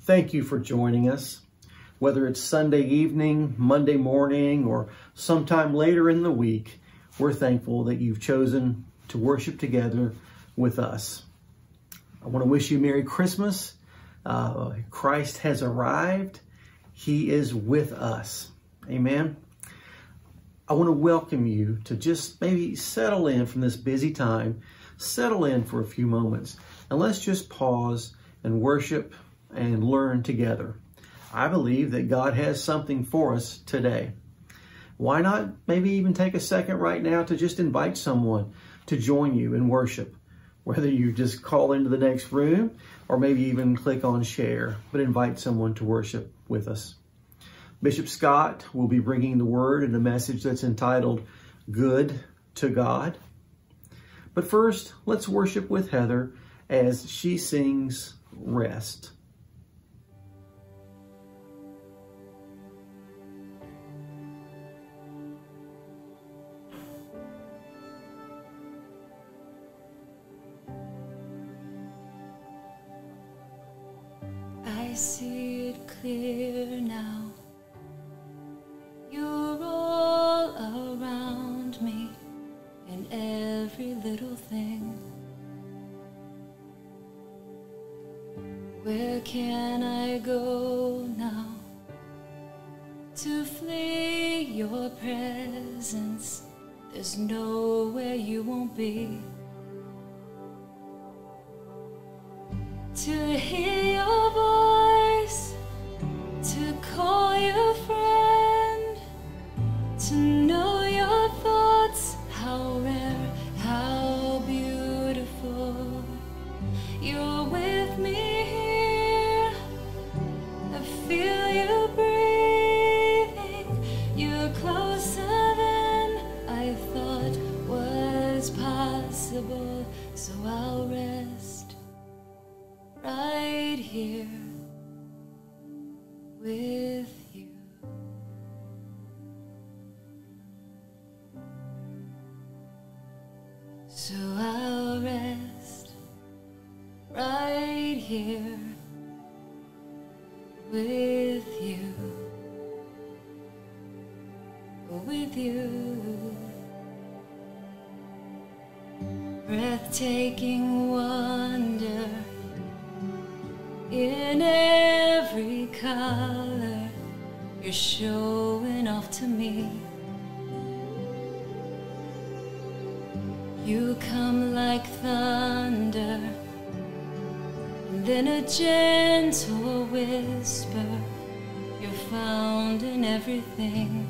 Thank you for joining us. Whether it's Sunday evening, Monday morning, or sometime later in the week, we're thankful that you've chosen to worship together with us. I want to wish you Merry Christmas. Christ has arrived. He is with us. Amen. I want to welcome you to just maybe settle in from this busy time. Settle in for a few moments and let's just pause and worship and learn together. I believe that God has something for us today. Why not maybe even take a second right now to just invite someone to join you in worship? Whether you just call into the next room or maybe even click on share, but invite someone to worship with us. Bishop Scott will be bringing the word and a message that's entitled Good to God. But first, let's worship with Heather as she sings Rest. I see it clear now. You're all around me in every little thing. Where can I go now to flee your presence? There's nowhere you won't be. To hear your voice, to call you friend, to know your thoughts, how rare, how beautiful. You're with me here, I feel you breathing. You're closer than I thought was possible, so I'll rest right here with you. So I'll rest right here with you, with you. Breathtaking wonder in every color, you're showing off to me. You come like thunder, and then a gentle whisper. You're found in everything.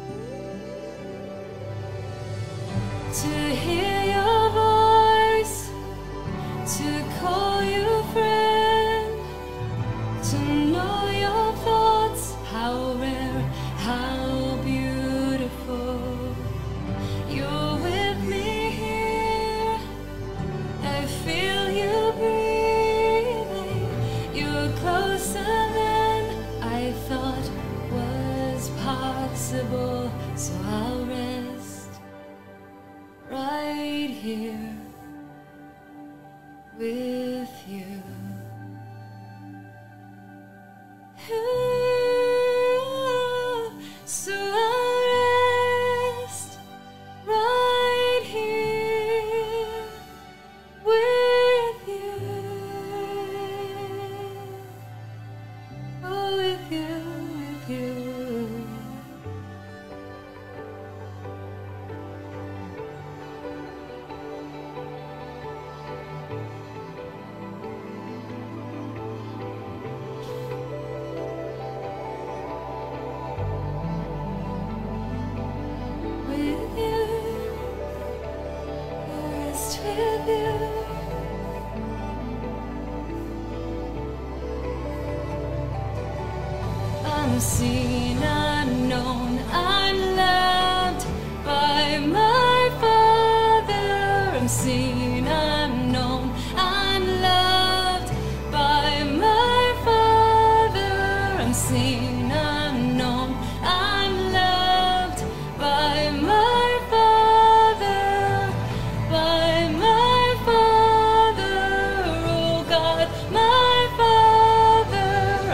To hear your voice, to call you friend, to know your thoughts, how rare, how beautiful. You're with me here, I feel you breathing. You're closer than I thought was possible, so I'll rest right here with you. So I'll rest right here with you. Oh, with you, with you. Unseen, unknown, I'm loved by my Father. Unseen, unknown, I'm loved by my Father. Unseen, unknown, I'm loved by my Father, by my Father. Oh God, my Father.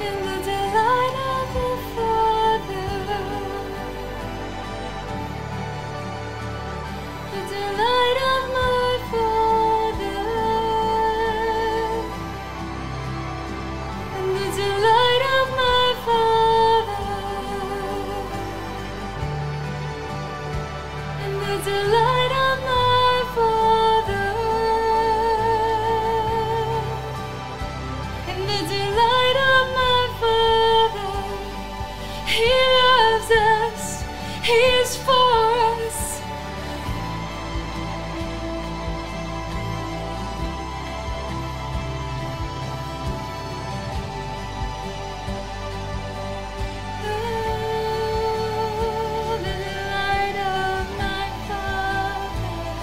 in the delight of the Father, the delight of my Father, in the delight of my Father, in the delight of my Father, in the delight of my Father. He loves us, He is for us. Oh, the delight of my Father.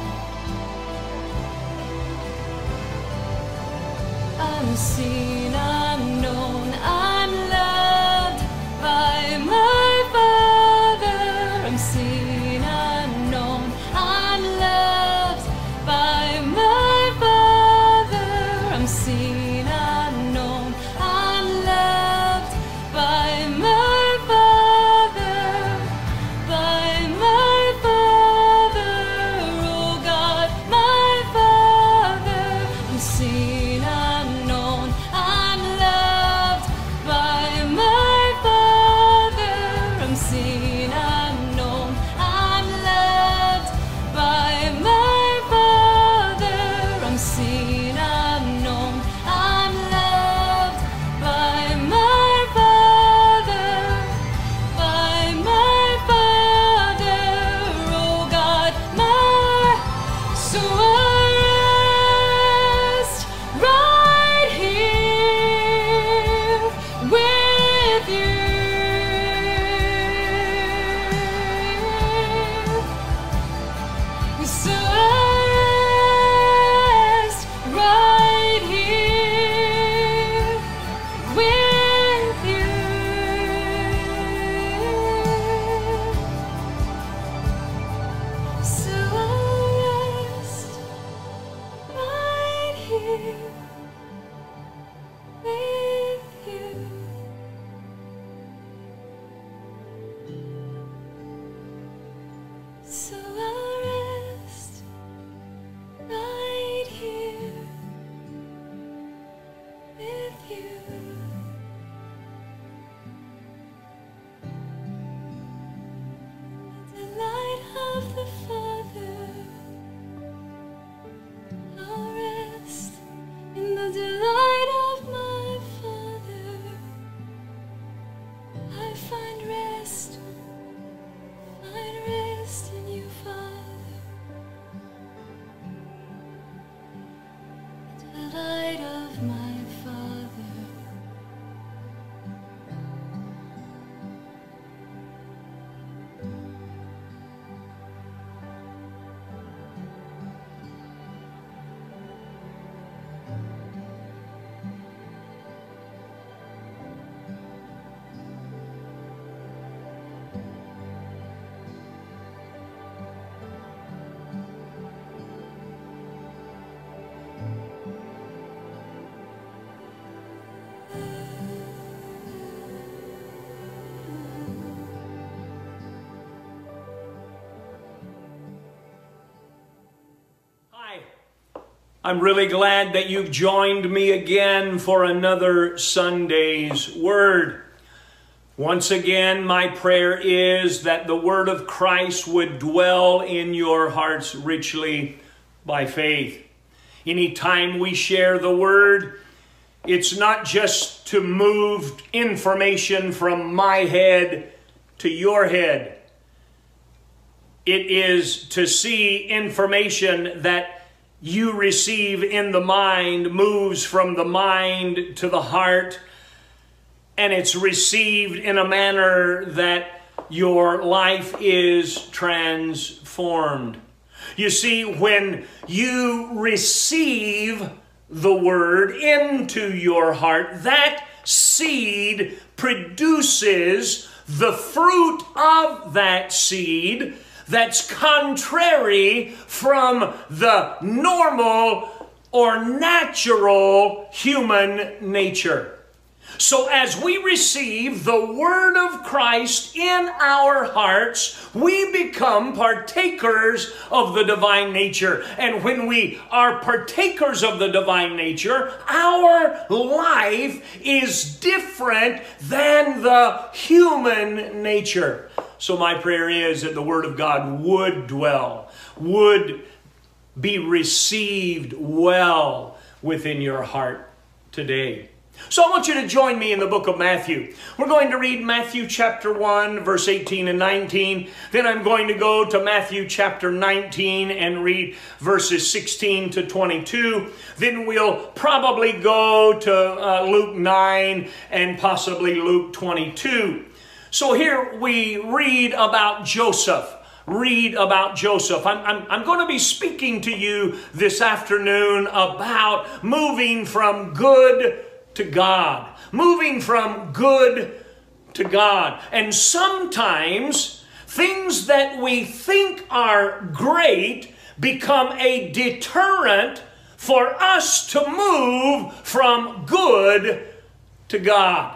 I'm seen, I'm known, I'm loved by my Father. I'm seen, I'm known, I'm loved by my Father. I'm seen, I'm known, I'm loved by my Father, by my Father. Oh God, my Father. I'm seen, I'm known, I'm loved by my Father. I'm seen, I'm known, I'm loved by my Father. I'm seen, I'm known, I'm loved by my Father, by my Father. Oh God, my soul rest right here with you. So rest right here with you. So rest right here with you. So I'll rest right here with you. The delight of the Father. I'll rest in the delight of my Father. I find rest in you, Father. The delight of my Father. I'm really glad that you've joined me again for another Sunday's Word. Once again, my prayer is that the Word of Christ would dwell in your hearts richly by faith. Anytime we share the Word, it's not just to move information from my head to your head. It is to see information that you receive in the mind, moves from the mind to the heart, and it's received in a manner that your life is transformed. You see, when you receive the Word into your heart, that seed produces the fruit of that seed that's contrary from the normal or natural human nature. So as we receive the Word of Christ in our hearts, we become partakers of the divine nature. And when we are partakers of the divine nature, our life is different than the human nature. So my prayer is that the Word of God would dwell, would be received well within your heart today. So I want you to join me in the book of Matthew. We're going to read Matthew chapter 1, verse 18 and 19. Then I'm going to go to Matthew chapter 19 and read verses 16 to 22. Then we'll probably go to Luke 9 and possibly Luke 22. So here we read about Joseph. Read about Joseph. I'm going to be speaking to you this afternoon about moving from good to God. Moving from good to God. And sometimes things that we think are great become a deterrent for us to move from good to God.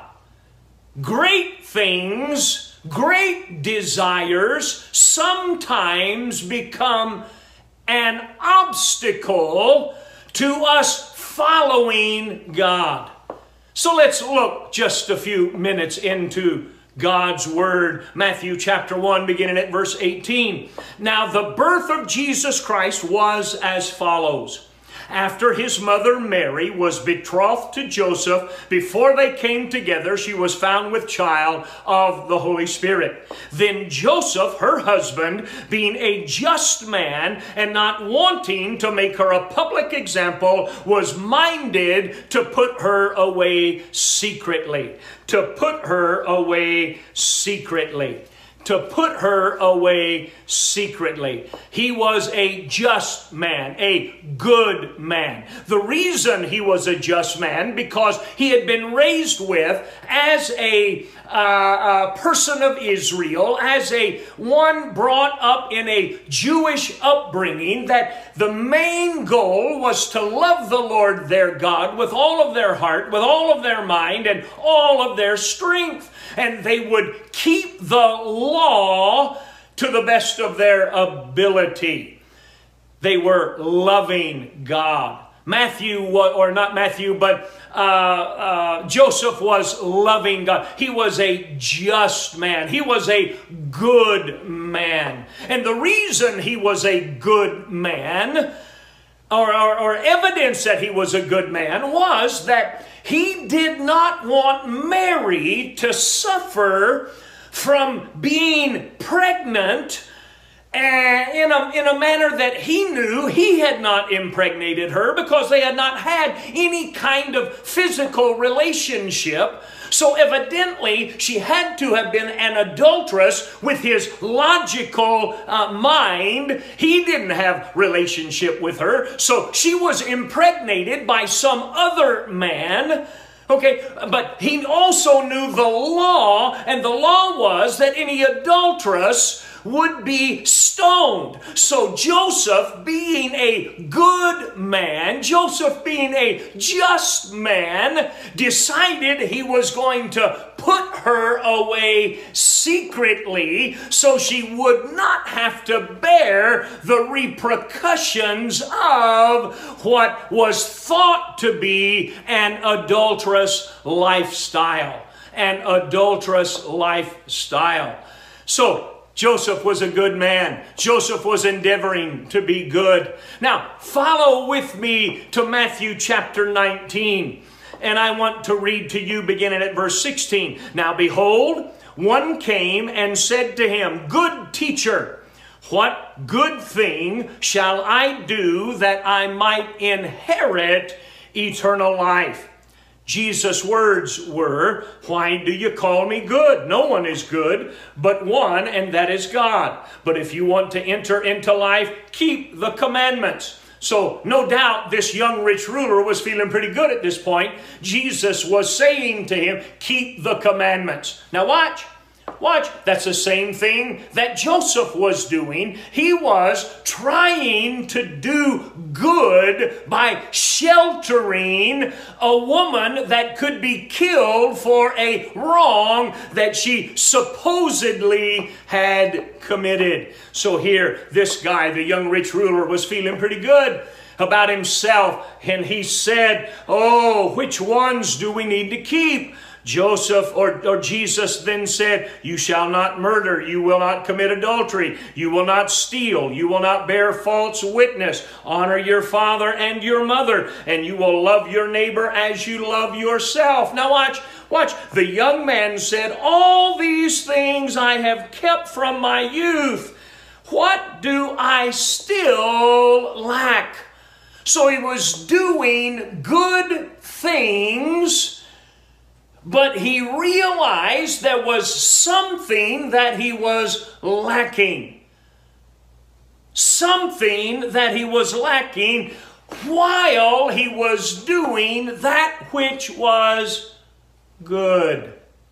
Great things, great desires sometimes become an obstacle to us following God. So let's look just a few minutes into God's Word. Matthew chapter 1, beginning at verse 18. Now the birth of Jesus Christ was as follows. After his mother Mary was betrothed to Joseph, before they came together, she was found with child of the Holy Spirit. Then Joseph, her husband, being a just man and not wanting to make her a public example, was minded to put her away secretly. To put her away secretly. To put her away secretly. He was a just man, a good man. The reason he was a just man, because he had been raised with as a person of Israel, as a one brought up in a Jewish upbringing, that the main goal was to love the Lord their God with all of their heart, with all of their mind, and all of their strength. And they would keep the law to the best of their ability. They were loving God. Joseph was loving God. He was a just man. He was a good man. And the reason he was a good man, or evidence that he was a good man, was that he did not want Mary to suffer from being pregnant in a manner that he knew he had not impregnated her, because they had not had any kind of physical relationship. So evidently she had to have been an adulteress with his logical mind. He didn't have relationship with her, so she was impregnated by some other man. Okay, but he also knew the law, and the law was that any adulteress would be stoned. So Joseph, being a good man, Joseph being a just man, decided he was going to put her away secretly so she would not have to bear the repercussions of what was thought to be an adulterous lifestyle. An adulterous lifestyle. So Joseph was a good man. Joseph was endeavoring to be good. Now, follow with me to Matthew chapter 19. And I want to read to you beginning at verse 16. Now, behold, one came and said to him, Good teacher, what good thing shall I do that I might inherit eternal life? Jesus' words were, Why do you call me good? No one is good but one, and that is God. But if you want to enter into life, keep the commandments. So no doubt this young rich ruler was feeling pretty good at this point. Jesus was saying to him, keep the commandments. Now watch. Watch, that's the same thing that Joseph was doing. He was trying to do good by sheltering a woman that could be killed for a wrong that she supposedly had committed. So here, this guy, the young rich ruler, was feeling pretty good about himself. And he said, oh, which ones do we need to keep? Joseph or Jesus then said, you shall not murder, you will not commit adultery, you will not steal, you will not bear false witness, honor your father and your mother, and you will love your neighbor as you love yourself. Now watch. The young man said, all these things I have kept from my youth. What do I still lack? So he was doing good things, but he realized there was something that he was lacking. Something that he was lacking while he was doing that which was good.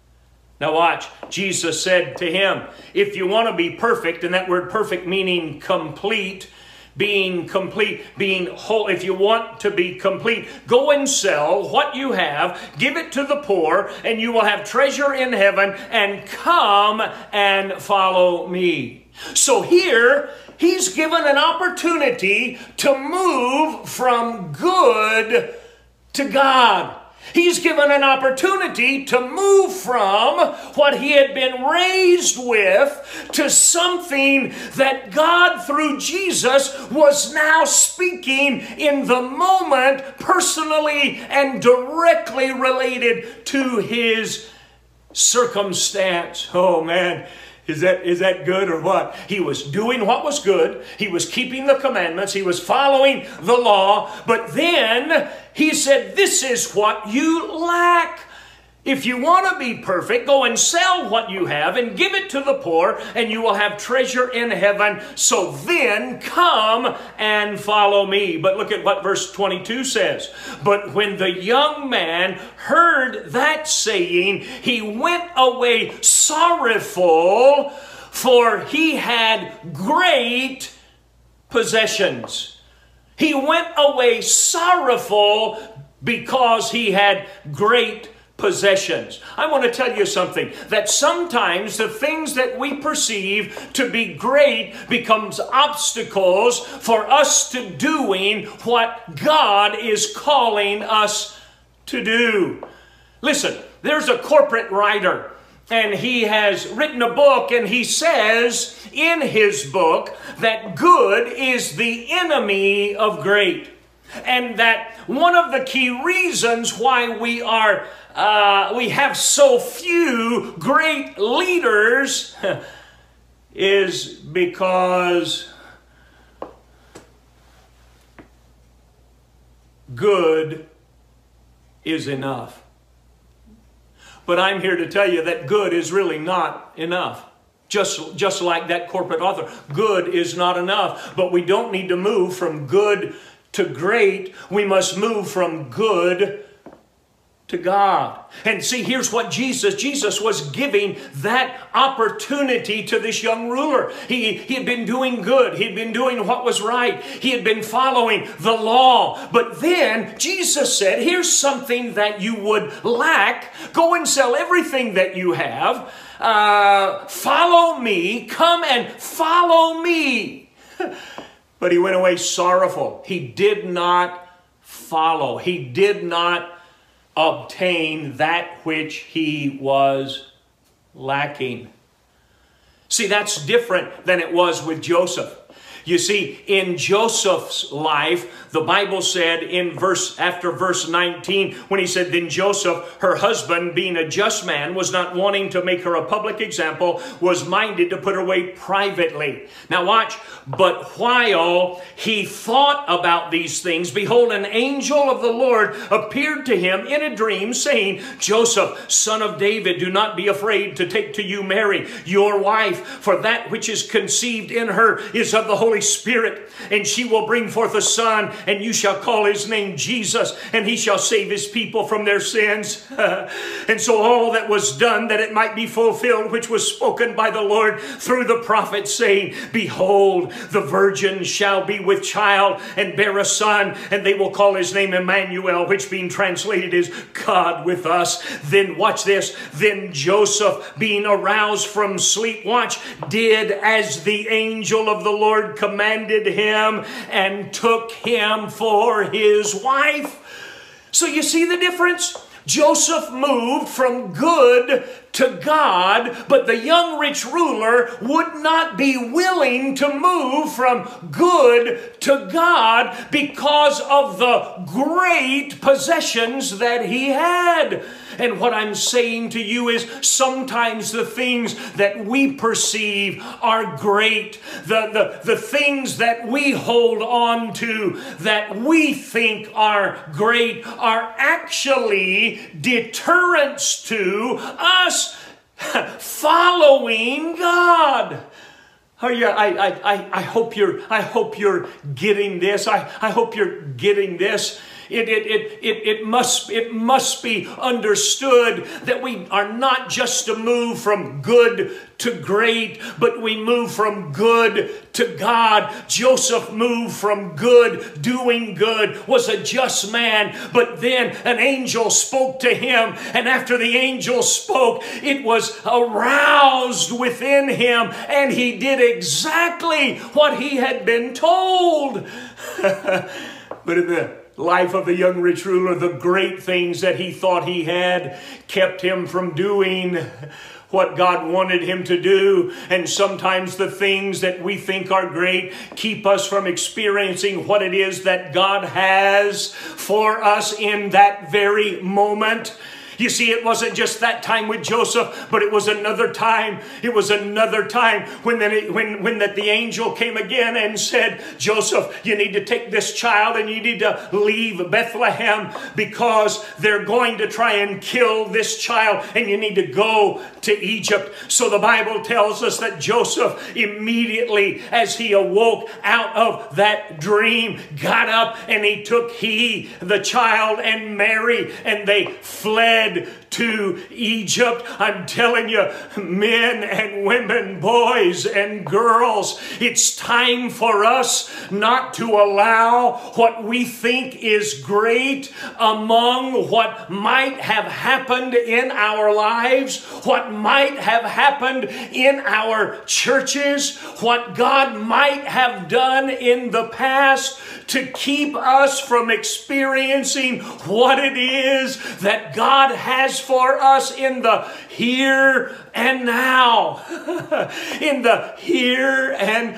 Now watch, Jesus said to him, if you want to be perfect, and that word perfect meaning complete, being complete, being whole. If you want to be complete, go and sell what you have, give it to the poor, and you will have treasure in heaven, and come and follow me. So here, he's given an opportunity to move from good to God. He's given an opportunity to move from what he had been raised with to something that God, through Jesus, was now speaking in the moment, personally and directly related to his circumstance. Oh man, is that good or what? He was doing what was good. He was keeping the commandments. He was following the law. But then he said, this is what you lack. If you want to be perfect, go and sell what you have and give it to the poor, and you will have treasure in heaven. So then come and follow me. But look at what verse 22 says. But when the young man heard that saying, he went away sorrowful, for he had great possessions. He went away sorrowful because he had great possessions. I want to tell you something, that sometimes the things that we perceive to be great becomes obstacles for us to doing what God is calling us to do. Listen, there's a corporate writer, and he has written a book, and he says in his book that good is the enemy of great. And that one of the key reasons why we have so few great leaders is because good is enough. But I'm here to tell you that good is really not enough. Just like that corporate author, good is not enough. But we don't need to move from good to great. We must move from good to God. And see, here's what Jesus was giving that opportunity to this young ruler. He had been doing good. He had been doing what was right. He had been following the law. But then Jesus said, here's something that you would lack. Go and sell everything that you have. Follow me. Come and follow me. But he went away sorrowful. He did not follow. He did not obtain that which he was lacking. See, that's different than it was with Joseph. You see, in Joseph's life, the Bible said after verse 19, when he said, then Joseph, her husband, being a just man, was not wanting to make her a public example, was minded to put her away privately. Now watch, but while he thought about these things, behold, an angel of the Lord appeared to him in a dream, saying, Joseph, son of David, do not be afraid to take to you Mary, your wife, for that which is conceived in her is of the Holy Holy Spirit, and she will bring forth a son, and you shall call his name Jesus, and he shall save his people from their sins. And so all that was done, that it might be fulfilled, which was spoken by the Lord through the prophet, saying, Behold, the virgin shall be with child, and bear a son, and they will call his name Emmanuel, which being translated is God with us. Then watch this. Then Joseph, being aroused from sleep, watch, did as the angel of the Lord commanded him, and took him for his wife. So you see the difference? Joseph moved from good to God, but the young rich ruler would not be willing to move from good to God because of the great possessions that he had. And what I'm saying to you is, sometimes the things that we perceive are great, the things that we hold on to that we think are great, are actually deterrents to us following God. Oh yeah, I hope you're getting this. I hope you're getting this. It must be understood that we are not just to move from good to great, but we move from good to God. Joseph moved from good, doing good, was a just man, but then an angel spoke to him, and after the angel spoke, it was aroused within him, and he did exactly what he had been told. But in the life of the young rich ruler, the great things that he thought he had kept him from doing what God wanted him to do. And sometimes the things that we think are great keep us from experiencing what it is that God has for us in that very moment. You see, it wasn't just that time with Joseph, but it was another time. It was another time when the angel came again and said, Joseph, you need to take this child and you need to leave Bethlehem because they're going to try and kill this child, and you need to go to Egypt. So the Bible tells us that Joseph immediately, as he awoke out of that dream, got up and he took the child and Mary, and they fled to Egypt. I'm telling you, men and women, boys and girls, it's time for us not to allow what we think is great among what might have happened in our lives, what might have happened in our churches, what God might have done in the past to keep us from experiencing what it is that God has for us in the here and now. In the here and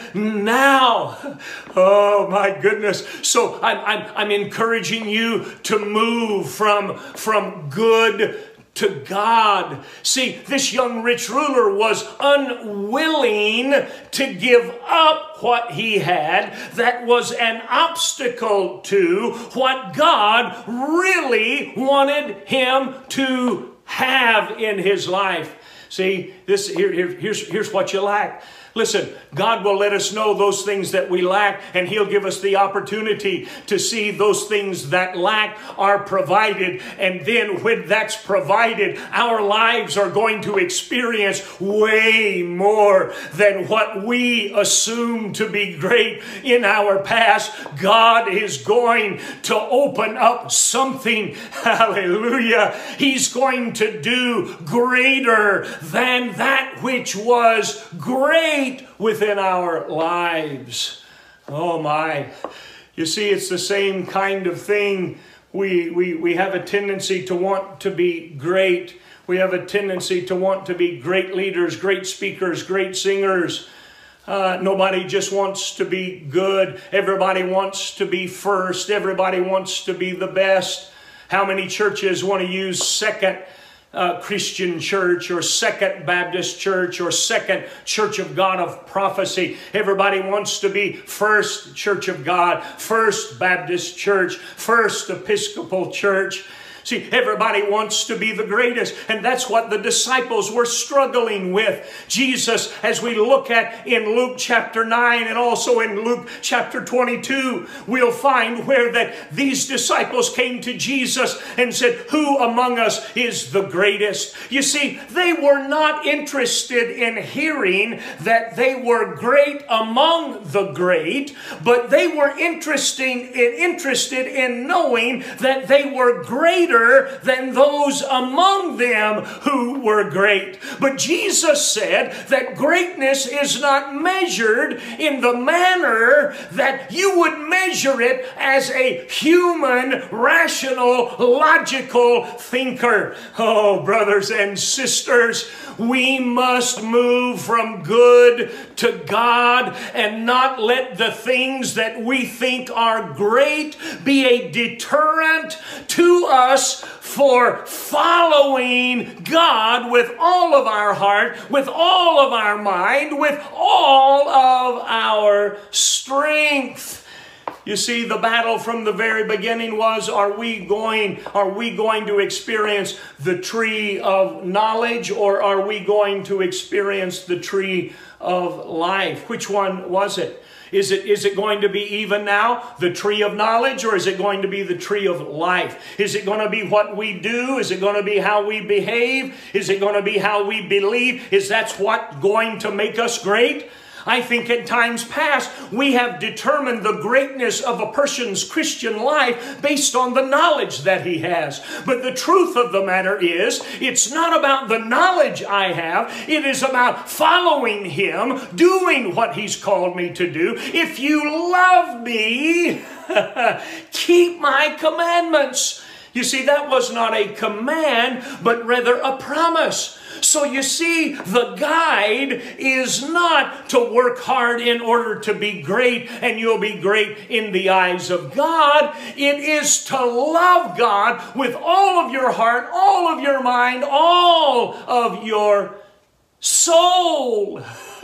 now. Oh my goodness. So I'm encouraging you to move from good to God. See, this young rich ruler was unwilling to give up what he had that was an obstacle to what God really wanted him to have in his life. See, here's what you lack. Listen, God will let us know those things that we lack, and He'll give us the opportunity to see those things that lack are provided. And then when that's provided, our lives are going to experience way more than what we assume to be great in our past. God is going to open up something. Hallelujah. He's going to do greater than that which was great within our lives. Oh my. You see, it's the same kind of thing. We have a tendency to want to be great. We have a tendency to want to be great leaders, great speakers, great singers. Nobody just wants to be good. Everybody wants to be first. Everybody wants to be the best. How many churches want to use Second Christian Church or Second Baptist Church or Second Church of God of Prophecy? Everybody wants to be First Church of God, First Baptist Church, First Episcopal Church. See, everybody wants to be the greatest, and that's what the disciples were struggling with. Jesus, as we look at in Luke chapter 9 and also in Luke chapter 22, we'll find where that these disciples came to Jesus and said, who among us is the greatest? You see, they were not interested in hearing that they were great among the great, but they were interested in knowing that they were greater than those among them who were great. But Jesus said that greatness is not measured in the manner that you would measure it as a human, rational, logical thinker. Oh, brothers and sisters, we must move from good to God and not let the things that we think are great be a deterrent to us for following God with all of our heart, with all of our mind, with all of our strength. You see, the battle from the very beginning was, are we going to experience the tree of knowledge, or are we going to experience the tree of life? Which one was it? Is it going to be even now, the tree of knowledge, or is it going to be the tree of life? Is it going to be what we do? Is it going to be how we behave? Is it going to be how we believe? Is that what's going to make us great? I think in times past, we have determined the greatness of a person's Christian life based on the knowledge that he has. But the truth of the matter is, it's not about the knowledge I have. It is about following Him, doing what He's called me to do. If you love me, keep my commandments. You see, that was not a command, but rather a promise. So you see, the guide is not to work hard in order to be great and you'll be great in the eyes of God. It is to love God with all of your heart, all of your mind, all of your soul.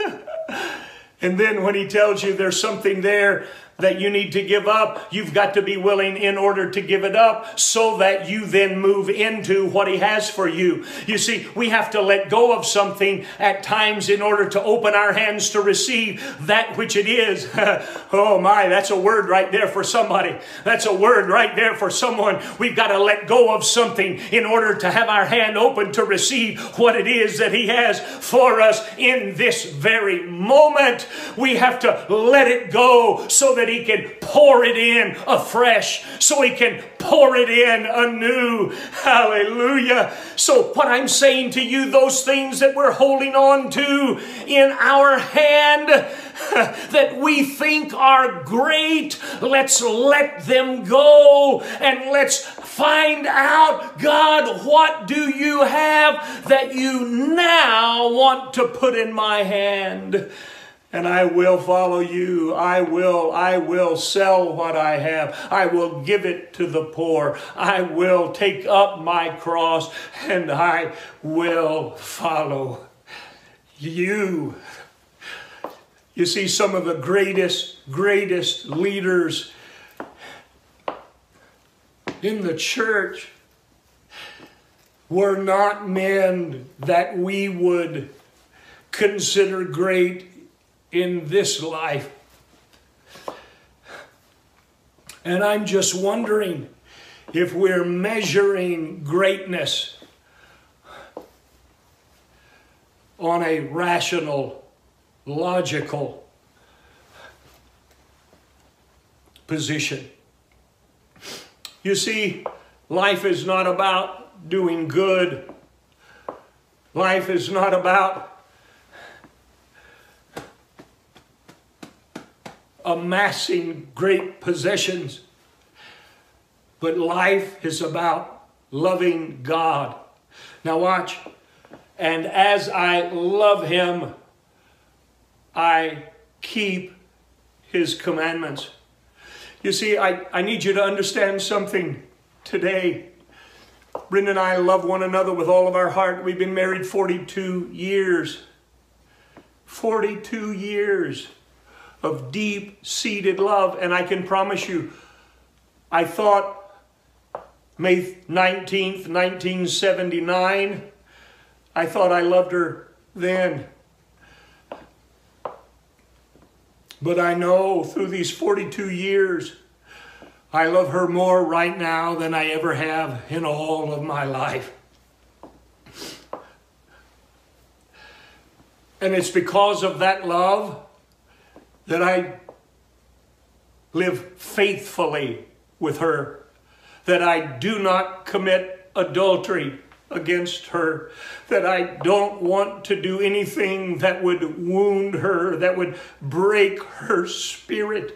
And then when He tells you there's something there that you need to give up, you've got to be willing in order to give it up so that you then move into what He has for you. You see, we have to let go of something at times in order to open our hands to receive that which it is. Oh my, that's a word right there for somebody. That's a word right there for someone. We've got to let go of something in order to have our hand open to receive what it is that He has for us in this very moment. We have to let it go so that He can pour it in afresh, so He can pour it in anew. Hallelujah. So what I'm saying to you, those things that we're holding on to in our hand that we think are great, let's let them go and let's find out, God, what do you have that you now want to put in my hand? And I will follow you. I will sell what I have. I will give it to the poor. I will take up my cross and I will follow you. You see, some of the greatest leaders in the church were not men that we would consider great in this life. And I'm just wondering if we're measuring greatness on a rational, logical position. You see, life is not about doing good. Life is not about amassing great possessions. But life is about loving God. Now watch. And as I love Him, I keep His commandments. You see, I need you to understand something today. Brenda and I love one another with all of our heart. We've been married 42 years. 42 years of deep-seated love. And I can promise you, I thought May 19th, 1979. I thought I loved her then. But I know through these 42 years, I love her more right now than I ever have in all of my life. And it's because of that love that I live faithfully with her, that I do not commit adultery against her, that I don't want to do anything that would wound her, that would break her spirit.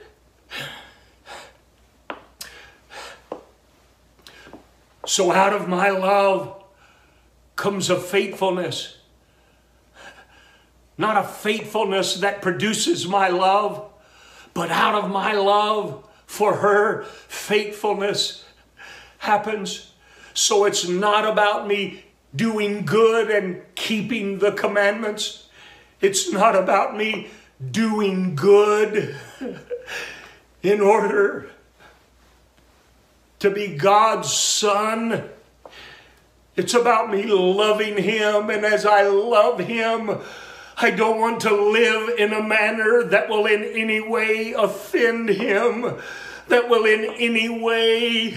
So out of my love comes a faithfulness. Not a faithfulness that produces my love, but out of my love for her, faithfulness happens. So it's not about me doing good and keeping the commandments. It's not about me doing good in order to be God's son. It's about me loving him, and as I love him, I don't want to live in a manner that will in any way offend him, that will in any way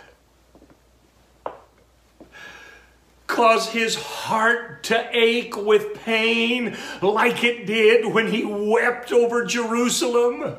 cause his heart to ache with pain like it did when he wept over Jerusalem.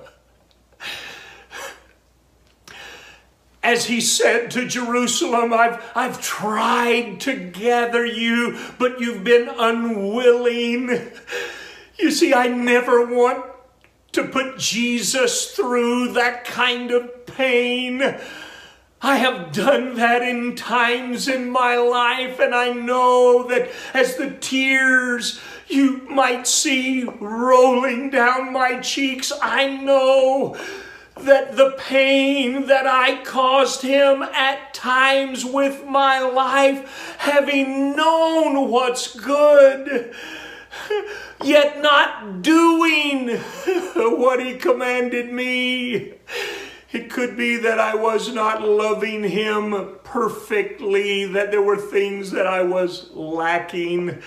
As he said to Jerusalem, I've tried to gather you, but you've been unwilling. You see, I never want to put Jesus through that kind of pain. I have done that in times in my life, and I know that as the tears you might see rolling down my cheeks, I know that the pain that I caused him at times with my life, having known what's good, yet not doing what he commanded me. It could be that I was not loving him perfectly, that there were things that I was lacking.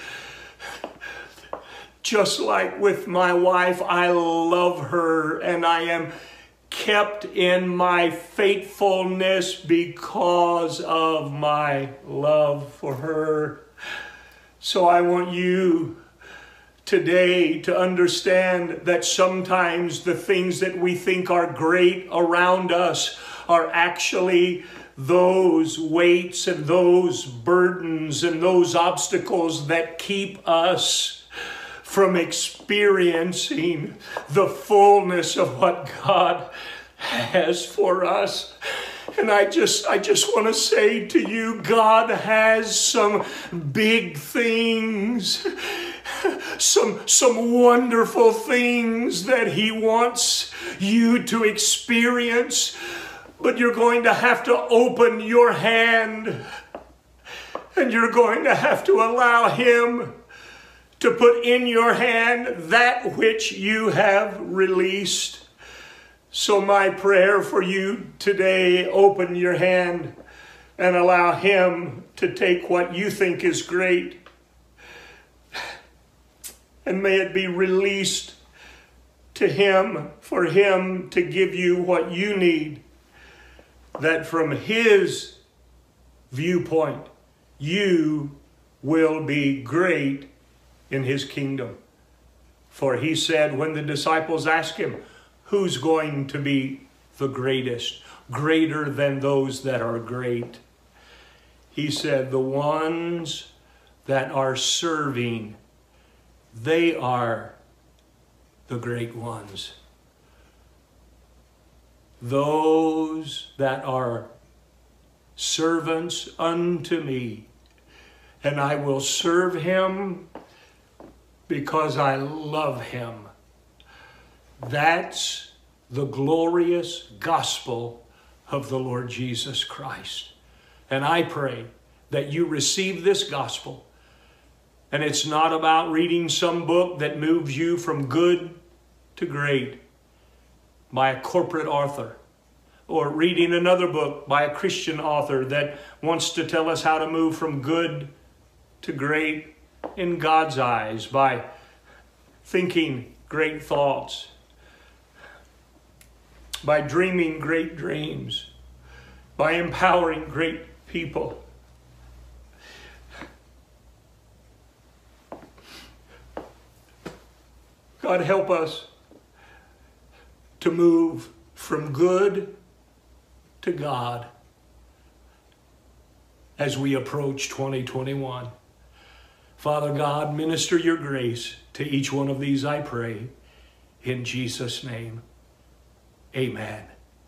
Just like with my wife, I love her, and I am kept in my faithfulness because of my love for her. So I want you today to understand that sometimes the things that we think are great around us are actually those weights and those burdens and those obstacles that keep us from experiencing the fullness of what God has for us. And I just want to say to you, God has some big things, some wonderful things that he wants you to experience, but you're going to have to open your hand, and you're going to have to allow him to put in your hand that which you have released. So my prayer for you today, open your hand and allow him to take what you think is great, and may it be released to him, for him to give you what you need, that from his viewpoint, you will be great in his kingdom. For he said, when the disciples asked him, who's going to be the greatest, greater than those that are great? He said, the ones that are serving, they are the great ones. Those that are servants unto me, and I will serve him because I love him. That's the glorious gospel of the Lord Jesus Christ. And I pray that you receive this gospel. And it's not about reading some book that moves you from good to great by a corporate author, or reading another book by a Christian author that wants to tell us how to move from good to great in God's eyes by thinking great thoughts, by dreaming great dreams, by empowering great people. God, help us to move from good to God as we approach 2021. Father God, minister your grace to each one of these, I pray, in Jesus' name. Amen.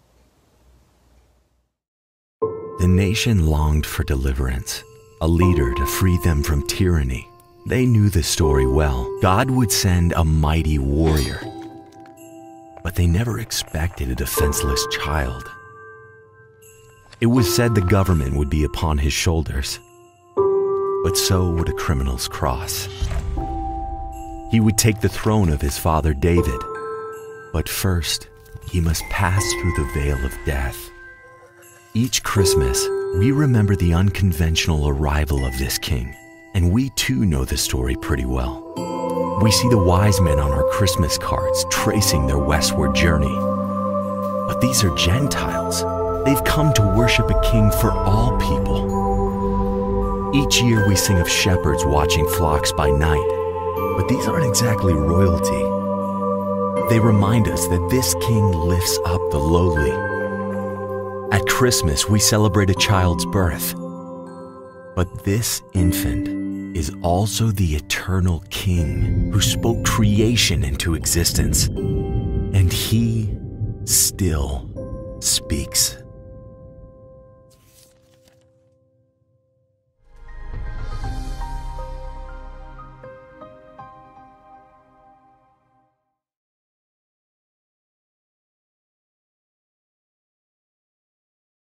The nation longed for deliverance, a leader to free them from tyranny. They knew the story well. God would send a mighty warrior, but they never expected a defenseless child. It was said the government would be upon his shoulders, but so would a criminal's cross. He would take the throne of his father David, but first he must pass through the veil of death. Each Christmas, we remember the unconventional arrival of this king, and we too know the story pretty well. We see the wise men on our Christmas cards tracing their westward journey. But these are Gentiles. They've come to worship a king for all people. Each year we sing of shepherds watching flocks by night, but these aren't exactly royalty. They remind us that this king lifts up the lowly. At Christmas, we celebrate a child's birth, but this infant is also the eternal king who spoke creation into existence, and he still speaks.